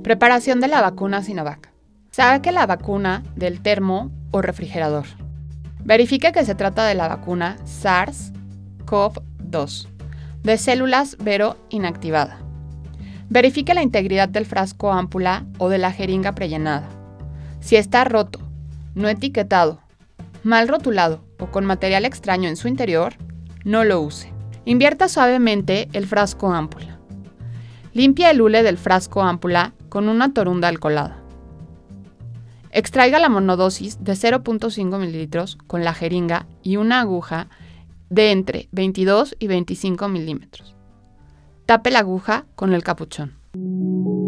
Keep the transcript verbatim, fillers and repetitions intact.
Preparación de la vacuna Sinovac. Saque la vacuna del termo o refrigerador. Verifique que se trata de la vacuna SARS-CoV dos, de células Vero inactivada. Verifique la integridad del frasco ámpula o de la jeringa prellenada. Si está roto, no etiquetado, mal rotulado o con material extraño en su interior, no lo use. Invierta suavemente el frasco ámpula. Limpie el hule del frasco ámpula con una torunda alcoholada. Extraiga la monodosis de cero punto cinco mililitros con la jeringa y una aguja de entre veintidós y veinticinco milímetros. Tape la aguja con el capuchón.